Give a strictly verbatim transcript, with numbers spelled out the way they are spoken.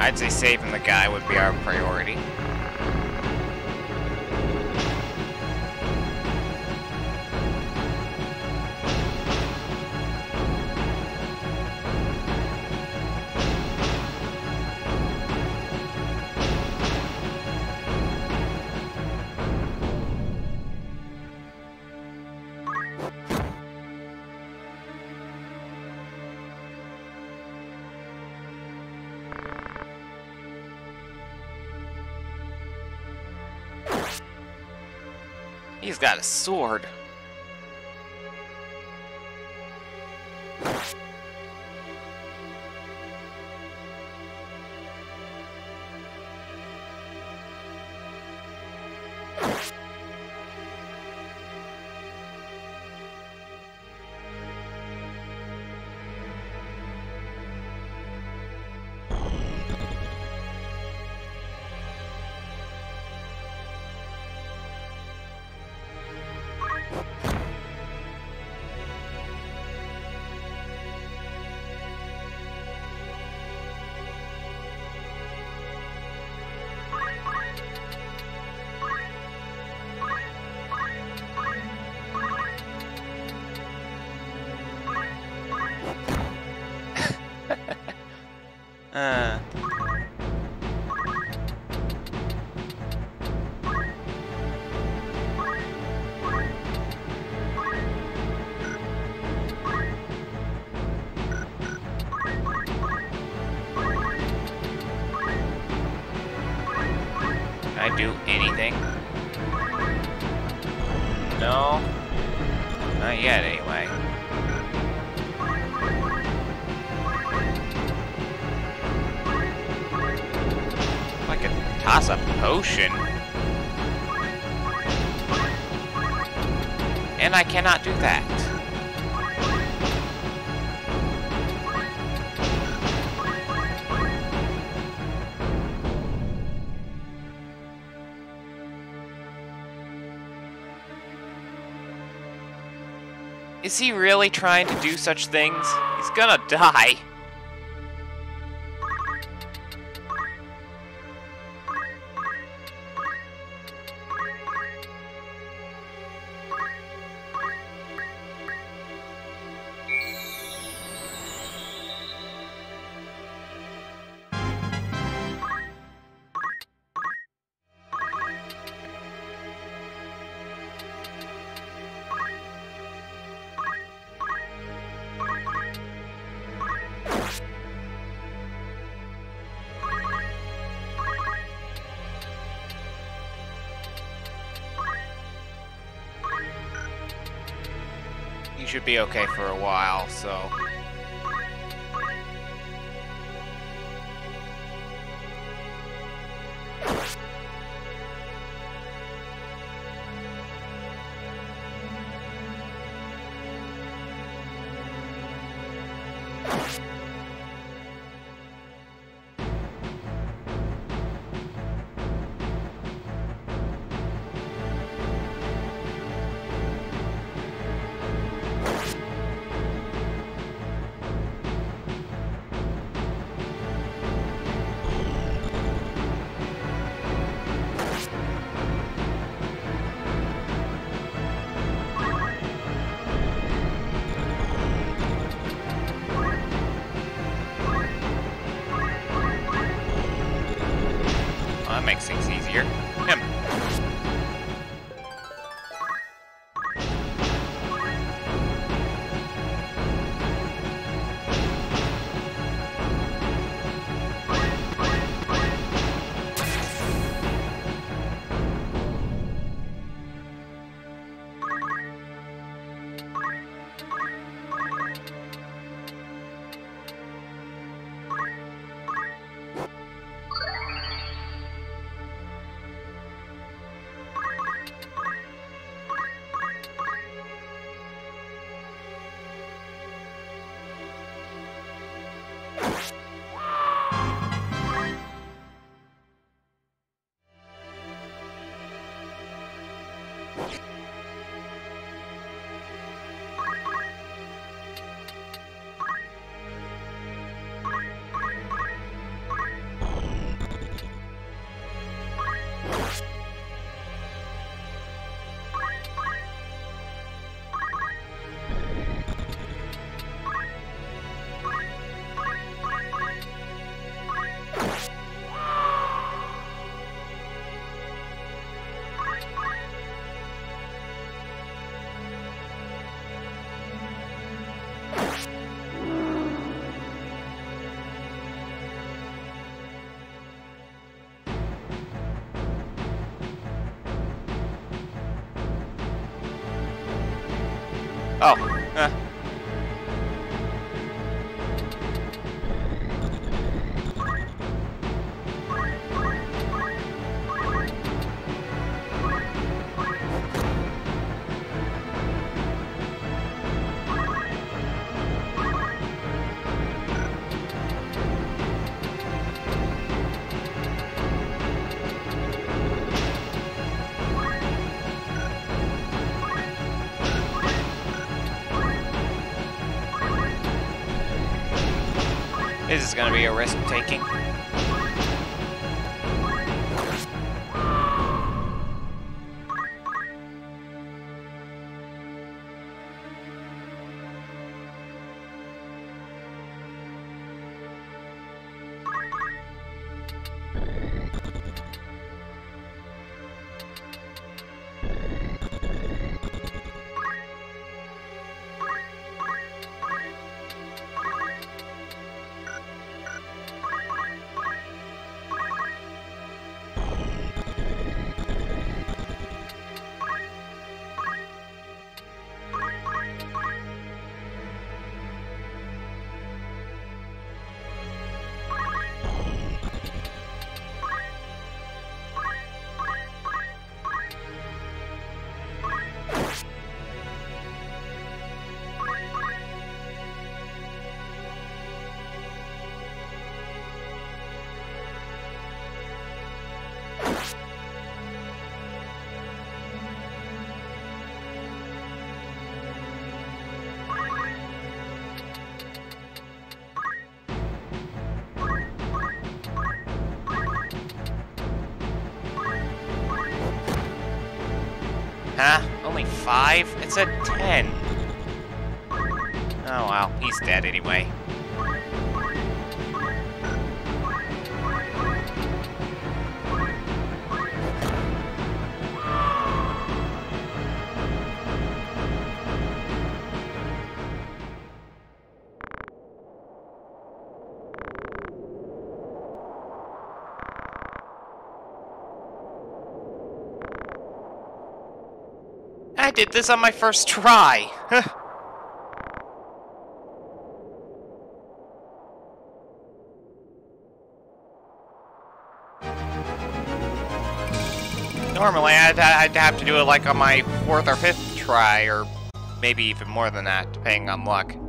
I'd say saving the guy would be our priority. He's got a sword. Uh. Can I do anything? No? Not yet, anyway. I could toss a potion. And I cannot do that. Is he really trying to do such things? He's gonna die. You should be okay for a while, so... That makes things easier. Him. Oh. Huh. This is gonna be a risk taking. Huh? Only five? It said ten. Oh well, he's dead anyway. I did this on my first try. Normally, I'd, I'd have to do it like on my fourth or fifth try, or maybe even more than that, depending on luck.